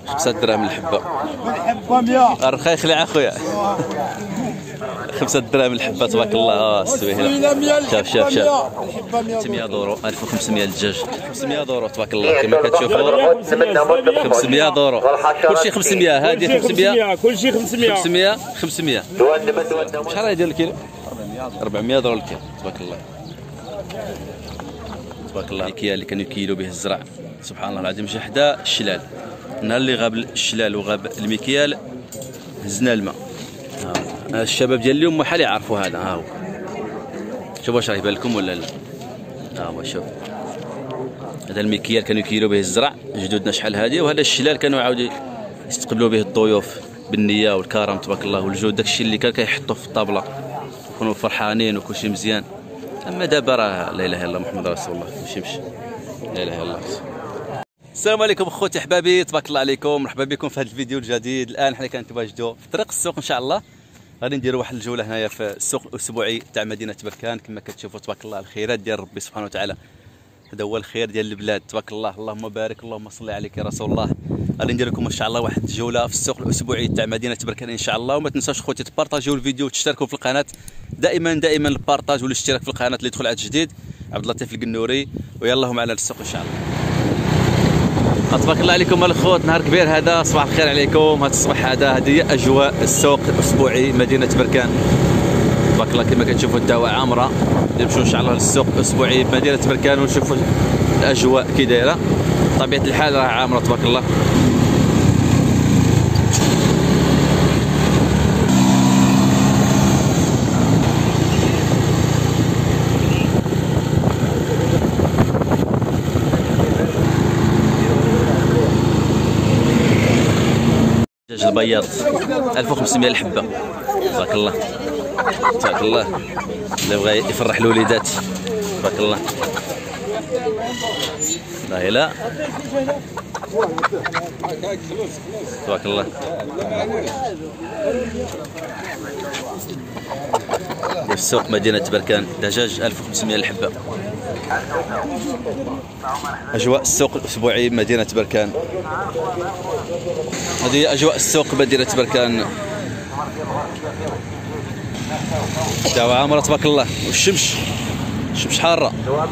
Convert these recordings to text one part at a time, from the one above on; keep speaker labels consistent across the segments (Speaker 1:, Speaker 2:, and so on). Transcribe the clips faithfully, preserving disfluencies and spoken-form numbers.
Speaker 1: خمسة دراهم الحبة.
Speaker 2: الحبة مية.
Speaker 1: رخيخ لي اخويا. خمسة دراهم الحبة تبارك الله. اه السويهله. شاف شاف شاف. ستمية دورو ألف وخمسمية الدجاج. خمسمية دورو تبارك الله كما كتشوفوا. خمسمية دورو. كلشي خمسمية. هذه خمسمية.
Speaker 2: كلشي خمسمية.
Speaker 1: خمسمية خمسمية. شحال هي ديال الكيلو؟ أربعمية دورو الكيلو تبارك الله. تبارك الله. الكيال اللي كانوا يكيلوا به الزرع سبحان الله العظيم جا حدا الشلال. النهار اللي غاب الشلال وغاب المكيال هزنا الماء. ها الشباب ديال اليوم محال يعرفوا هذا. ها هو شوفوا واش راه يبان لكم ولا لا. ها هو شوف هذا المكيال كانوا يكيلوا به الزرع جدودنا شحال هذه، وهذا الشلال كانوا عاودوا يستقبلوا به الضيوف بالنيه والكرم تبارك الله والجود. داكشي اللي كان كيحطوا في الطابله يكونوا فرحانين وكلشي مزيان. اما دابا راه لا اله الا الله محمد رسول الله ماشي مشي لا اله الا الله. السلام عليكم اخوتي احبابي تبارك الله عليكم. مرحبا بكم في هذا الفيديو الجديد. الان حنا كنتواجدوا في طريق السوق ان شاء الله. غادي نديروا واحد الجوله هنايا في السوق الاسبوعي تاع مدينه بركان. كما كتشوفوا تبارك الله الخيرات ديال ربي سبحانه وتعالى. هذا هو الخير ديال البلاد تبارك الله. اللهم بارك اللهم صل عليك يا رسول الله. غادي ندير لكم ان شاء الله واحد الجوله في السوق الاسبوعي تاع مدينه بركان ان شاء الله. وما تنساوش اخوتي تبارطاجيو الفيديو وتشتركوا في القناه. دائما دائما البارطاج والاشتراك في القناه اللي يدخل عاد جديد. عبد اللطيف القنوري. ويلا معنا للسوق ان شاء الله. تبارك الله عليكم الاخوت. نهار كبير هذا. صباح الخير عليكم. هذا الصباح هذا هذه هي اجواء السوق الاسبوعي مدينه بركان تبارك الله. كما كتشوفوا الدعوه عامره. نمشيو ان شاء الله للسوق الاسبوعي بمدينه بركان ونشوفوا الاجواء كي دايره. طبيعه الحال راه عامره تبارك الله. دجاج البياض ألف وخمسمية الحبه تبارك الله. تبارك الله اللي بغى يفرح الوليدات تبارك الله. لا لا تبارك الله. في السوق مدينه بركان دجاج ألف وخمسمية الحبه. اجواء السوق الاسبوعي مدينه بركان. هذه اجواء السوق مدينه بركان. دعوة عامرة تبارك الله. والشمس الشمس حارة.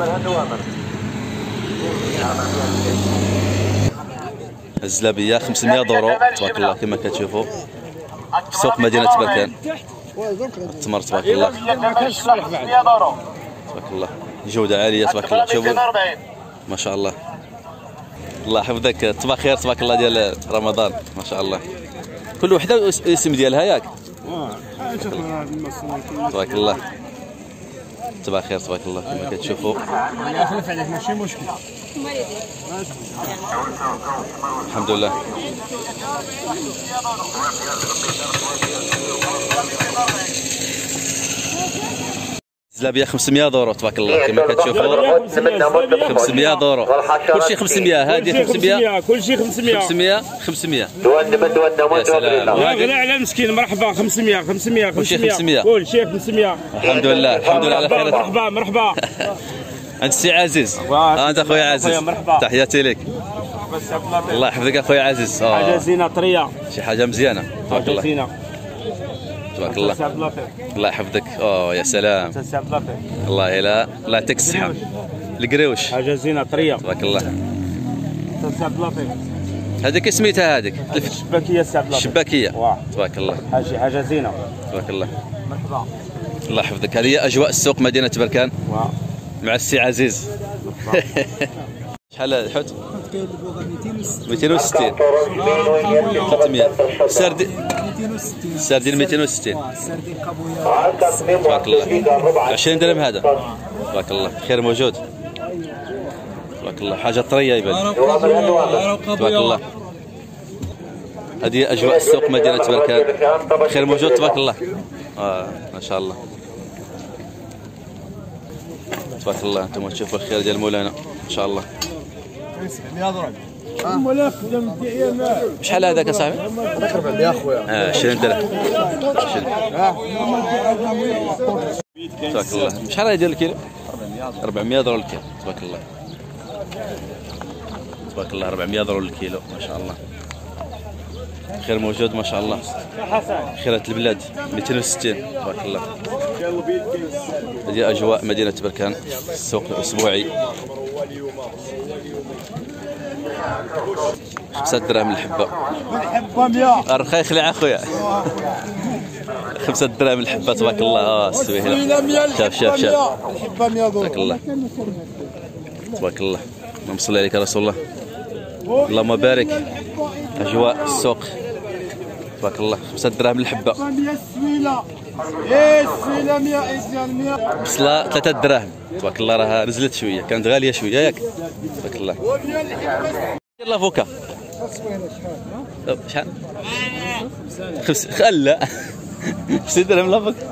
Speaker 1: الزلابية خمسمية دورو تبارك الله كما كتشوفوا في سوق مدينة بركان. التمر تبارك الله تبارك الله جودة عالية تبارك الله. شوفوا ما شاء الله. الله يحفظك. تبارك خير تبارك الله ديال رمضان ما شاء الله. كل وحدة والاسم ديالها ياك. تبارك الله تبارك خير تبارك الله كما كتشوفوا.
Speaker 2: خلف عليك ماشي مشكل.
Speaker 1: الحمد لله. زلابية خمسمية دورو تبارك الله كما كتشوفوا. خمسمية دورو كلشي خمسمية. هذه خمسمية.
Speaker 2: كلشي خمسمية.
Speaker 1: خمسمية خمسمية.
Speaker 2: يا سلام. غير على المسكين. مرحبا. خمسمية خمسمية
Speaker 1: خمسمية.
Speaker 2: كلشي خمسمية.
Speaker 1: الحمد لله الحمد لله على خير.
Speaker 2: مرحبا مرحبا.
Speaker 1: انت السي عزيز. انت اخويا عزيز. تحياتي لك. الله يحفظك اخويا عزيز.
Speaker 2: حاجه زينه طريه.
Speaker 1: شي حاجه مزيانه تبارك الله.
Speaker 2: زينه
Speaker 1: تبارك الله. الله يحفظك. اوه يا سلام. الله يلا الله يعطيك الصحه. القروش
Speaker 2: حاجه زينه طريه
Speaker 1: تبارك الله.
Speaker 2: سي عبد اللطيف.
Speaker 1: هذيك سميتها هذيك
Speaker 2: الشباكيه سي عبد اللطيف.
Speaker 1: الشباكيه تبارك الله.
Speaker 2: حاجه حاجه زينه
Speaker 1: تبارك الله.
Speaker 2: مرحبا.
Speaker 1: الله يحفظك. هذه هي اجواء السوق مدينه بركان مع السي عزيز. شحال الحوت؟ مئتين وستين. ثلاثمية. سردي سردين مئتين وستين تبارك الله. عشرين درهم هذا تبارك الله. خير موجود تبارك الله. حاجه طريه يبان تبارك الله. هذه اجواء السوق مدينه بركان. خير موجود تبارك الله. اه ما شاء الله تبارك الله. انتم تشوفوا الخير ديال مولانا ان شاء الله. شحال هذاك اصاحبي؟
Speaker 2: أربعمية اخويا.
Speaker 1: اه عشرين درهم. تبارك الله. شحال هذا ديال الكيلو؟ أربعمية دولار الكيلو تبارك الله. تبارك الله أربعمية دولار الكيلو ما شاء الله. خير موجود ما شاء الله. خيرات البلاد مئتين وستين تبارك الله. هذه اجواء مدينه بركان، السوق الاسبوعي. خمسة دراهم الحبه.
Speaker 3: الحبه مية.
Speaker 1: رخيخ لي اخويا. خمسة دراهم الحبه تبارك الله. اه السويهله. شاف شاف شاف.
Speaker 3: الحبه مية دولار.
Speaker 1: تبارك الله تبارك الله. اللهم صل عليك يا رسول الله. اللهم بارك. اجواء السوق تبارك الله. خمسة دراهم الحبه.
Speaker 3: مية السويله. ايه السويله مية اجل مية.
Speaker 1: بصله ثلاثة دراهم تبارك الله. راها نزلت شويه، كانت غاليه شويه ياك تبارك الله. يلا فوكا شحال؟ خمس خلا خمسين درهم لا فوك.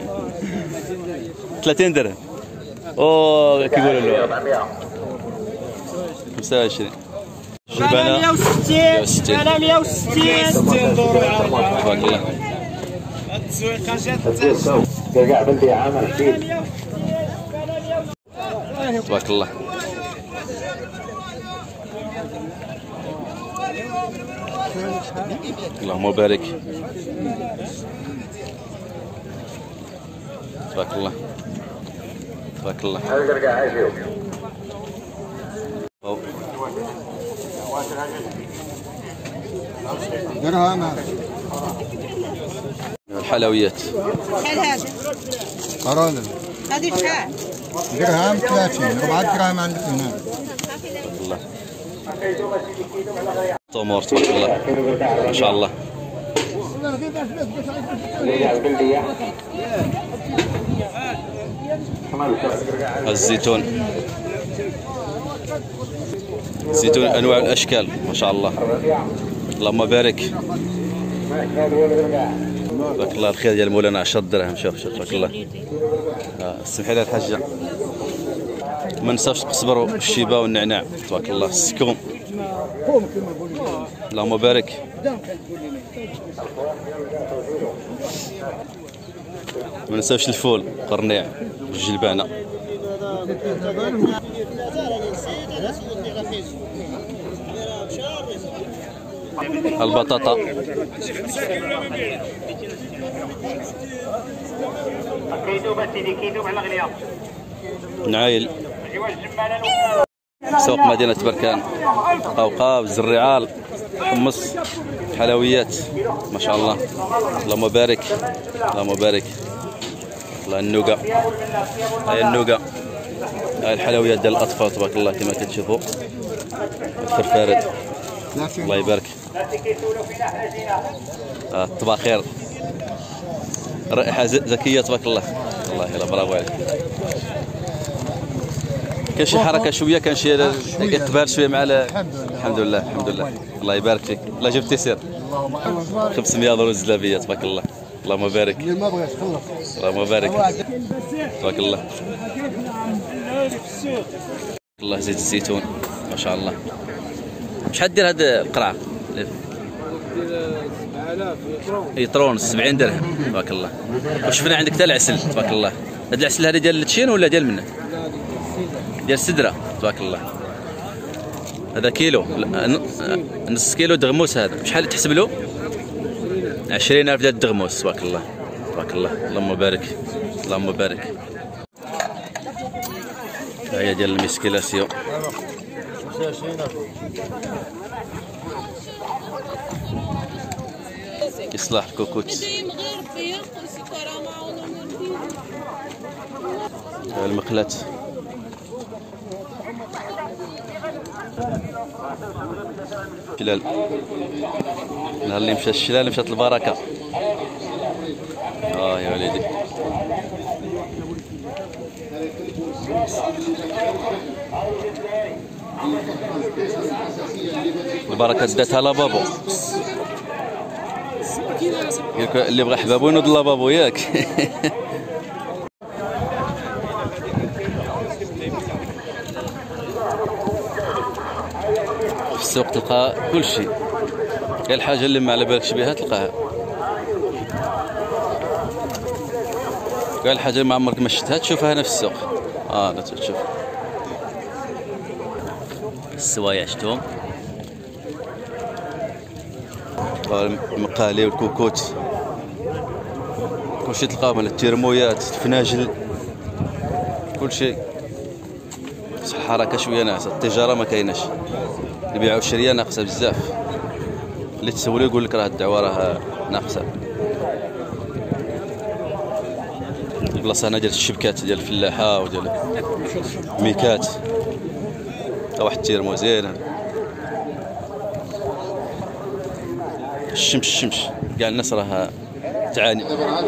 Speaker 1: ثلاثين درهم. اوه كيقولوا له خمسة وعشرين.
Speaker 3: شبانه مية وستين. شبانه مية وستين. ستين دولار
Speaker 1: تبارك الله.
Speaker 3: هاد التسويقه جات
Speaker 4: كاع بلدي عامر فيه
Speaker 1: تبارك الله. اللهم بارك. تبارك الله تبارك الله.
Speaker 3: درهم.
Speaker 1: الحلويات
Speaker 5: شحال هذا؟
Speaker 3: قرانه
Speaker 5: هذه شحال؟
Speaker 3: درهم ثلاثين. أربعة دراهم عندك هنا.
Speaker 1: تبارك الله. تمر تبارك الله ما شاء الله. الزيتون الزيتون انواع الاشكال ما شاء الله. اللهم بارك. تبارك الله. الخير ديال مولانا عشرة دراهم. شوف شوف تبارك الله. سمحي لي الحاجه، ما ننساوش القزبر والشيبه والنعناع تبارك الله. السكوم اللهم بارك. ما ننساوش الفول قرنيع والجلبانه. البطاطا نعايل. سوق مدينة بركان. قوقاف، الزريعال، حمص، حلويات ما شاء الله. اللهم بارك اللهم بارك. الله النوقة. هاي النوقة. هاي الحلويات ديال الأطفال تبارك الله كما كتشوفوا. الفرفارات الله يبارك. آه الطباخير رائحة زكية تبارك الله. الله يلا برافو عليك. كاين شي حركة شوية، كان شي إقبال شوية مع الحمد لله الحمد لله. الله يبارك فيك. الله جبت تيسير خمسمية دولار الزلابية تبارك الله. اللهم بارك اللهم بارك تبارك الله. الله زيت الزيتون ما شاء الله. شحال دير هاد القرعة؟ يطرون سبعين درهم تبارك الله. وشفنا عندك حتى العسل تبارك الله. هاد العسل هذا ديال التشين ولا ديال منه؟ ديال السدرة تبارك الله. هذا كيلو نص كيلو دغموس. هذا شحال تحسب له؟ عشرين ألف ديال الدغموس تبارك الله تبارك الله. اللهم بارك اللهم بارك. هي ديال الميسكيلاسيون. إصلاح الكوكوت. المقلاة. شلال. نهار اللي مشى الشلال مشات البركة. اه يا وليدي. البركة داتها لابابو. اللي بغى حبابو ينوض لابابو ياك. في السوق تلقى كل شيء. كاين الحاجة اللي ما على بالكش بها تلقاها. كاين الحاجة اللي ما عمرك ما شفتها تشوفها هنا في السوق. اه لا تشوف السوايع شفتهم. المقالي والكوكوت كلشي تلقاهم، التيرمويات، الفناجل، كلشي. الحركه شويه ناقصه، التجاره ما كايناش، البيع والشريه ناقصه بزاف. اللي تسولو يقول لك راه الدعوه راه ناقصه. البلاصه هنا ديال الشبكات ديال الفلاحه وديال الميكات. واحد التيرمو زين. الشمس الشمس كاع الناس راه تعاني.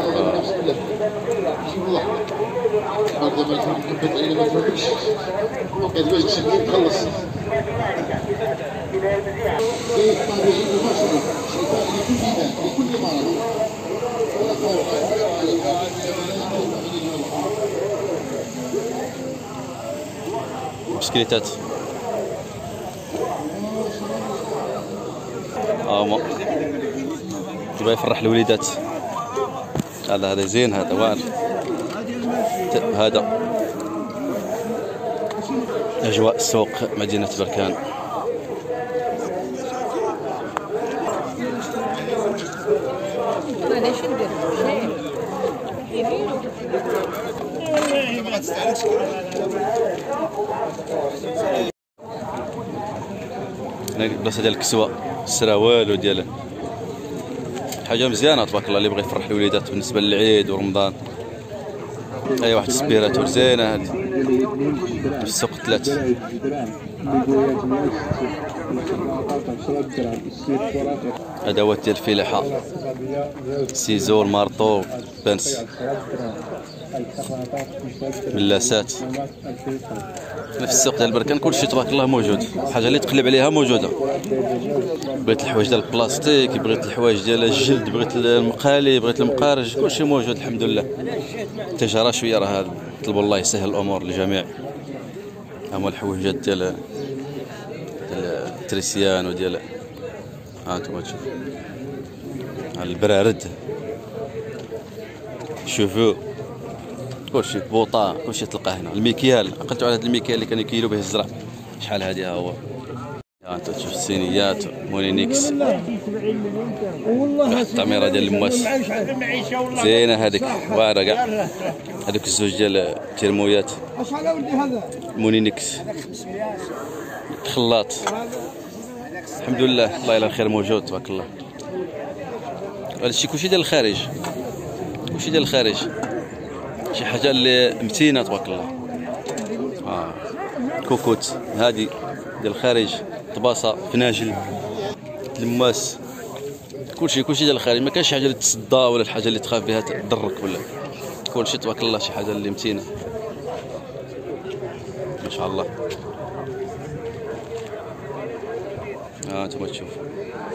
Speaker 1: بسكليتات هاهما كيبغي يفرح الوليدات. هذا هذا زين، هذا واعر. هذا أجواء سوق مدينة بركان. هنا البلاصة ديال الكسوة، السراوال وديال حاجة مزيانة تبارك الله اللي بغى يفرح الوليدات بالنسبة للعيد ورمضان. أي واحد السبيراتور زينة هادي في السوق ثلاث. أدوات ديال الفلاحة، سيزو، المارطو، بنس، ملاسات. في السوق ديال بركان كلشي تبارك الله موجود، الحاجة اللي تقلب عليها موجودة. بغيت الحوايج ديال البلاستيك، بغيت الحوايج ديال الجلد، بغيت المقالي، بغيت المقارج، كلشي موجود الحمد لله. التجارة شوية راه طلبوا الله يسهل الأمور للجميع. هما الحويجات ديال ديال التريسيان وديال ها انتما تشوفوا البرارد، شوفوا كلشي بوطا، كلشي تلقاه هنا. المكيال عقلتوا على هذا المكيال اللي كانوا يكيلوا به الزرع، شحال هذه ها هو. ها انت تشوف الصينيات مونينيكس، واحد التعميره ديال المواس زينه هذيك واعره كاع. هذوك الزوج ديال الترمويات مونينيكس خلاط. الحمد لله الله يلا الخير موجود تبارك الله. هذا الشيء كلشي ديال الخارج، كلشي ديال الخارج، شي حاجه اللي متينه تبارك الله. اه كوكوت هادي ديال الخارج، طباسه، فناجل، الماس، كلشي كلشي ديال الخارج. ما كانش شي حاجه اللي تصدى ولا الحاجه اللي تخاف بها تضرك ولا كلشي تبارك الله شي حاجه اللي متينه ما شاء الله. ها انتم تشوفوا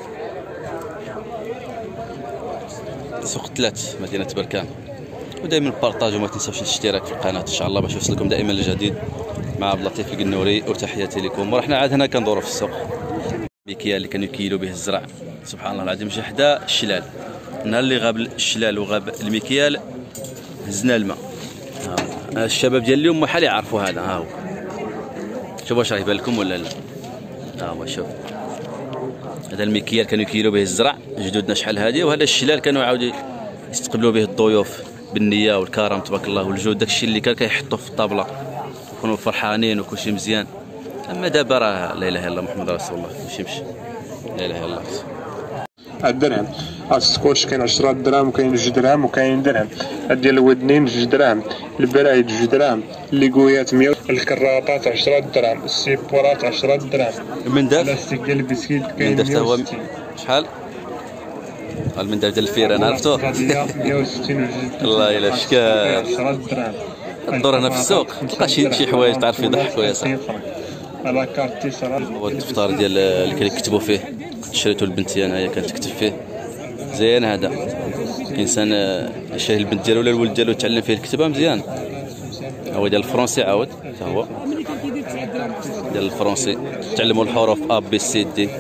Speaker 1: سوق ثلاث مدينه بركان. ودائما بارطاج وما تنساوش الاشتراك في القناه ان شاء الله باش يوصلكم دائما الجديد مع عبد اللطيف القنوري. وتحياتي لكم. ورحنا عاد هنا كندوروا في السوق. المكيال اللي كانوا يكيلوا به الزرع سبحان الله العظيم، جا حدا الشلال. النهار اللي غاب الشلال وغاب المكيال هزنا الماء. ها الشباب ديال اليوم محال يعرفوا هذا. ها هو شوفوا واش راه يبان لكم ولا لا. ها هو شوف هذا المكيال كانوا يكيلوا به الزرع جدودنا شحال هذه. وهذا الشلال كانوا عاودوا يستقبلوا به الضيوف بالنيه والكرم تبارك الله والجود. داكشي اللي كان كيحطوا في الطابله يكونوا فرحانين وكلشي مزيان. اما دابا راه لا اله الا الله محمد رسول الله ماشي مشي لا اله الا الله.
Speaker 6: الدرهم هاد السكوش كاين عشرة دراهم وكاين جوج دراهم وكاين درهم. هاد ديال الودنين جوج دراهم، البرايد جوج دراهم، الليكويات مية، الكراطات عشرة دراهم، السيبورات عشرة دراهم.
Speaker 1: المنداف
Speaker 6: البلاستيك ديال البسكيت كاين
Speaker 1: مية وستين. شحال؟ المنداف ديال الفيران عرفتو؟
Speaker 6: مية وستين.
Speaker 1: الله الا شكال
Speaker 6: عشرة دراهم.
Speaker 1: الدور هنا في السوق تلقى شي شي حوايج تعرف يضحكوا يا صاحبي.
Speaker 6: على كارتي صراحه
Speaker 1: هو الدفتر ديال اللي كيكتبوا فيه، شريتو لبنتي انايا كانت تكتب فيه زين. هذا الانسان شاري البنت ديالو ولا الولد ديالو يتعلم فيه الكتابه مزيان. هو ديال الفرنسي عاود حتى هو ديال الفرنسي تعلموا الحروف ا بي سي دي.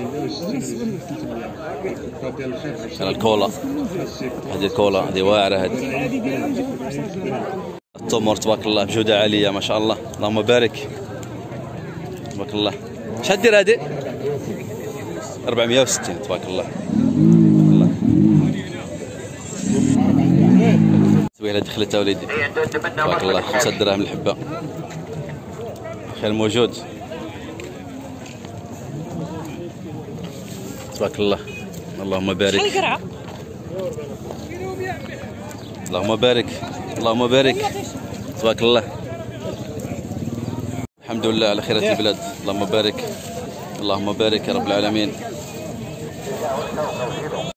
Speaker 1: هذا الكولا، هذه الكولا هذه واعره. هذه التمر تبارك الله بجوده عاليه ما شاء الله اللهم بارك تبارك الله. شحال دير هذه؟ أربعمية وستين تبارك الله. وهنا دخلت وليدي تبارك الله. خمسة دراهم الحبه. خير موجود تبارك الله. اللهم بارك. اللهم بارك اللهم بارك تبارك الله. الحمد لله على خيرة البلاد. اللهم بارك اللهم بارك يا رب العالمين.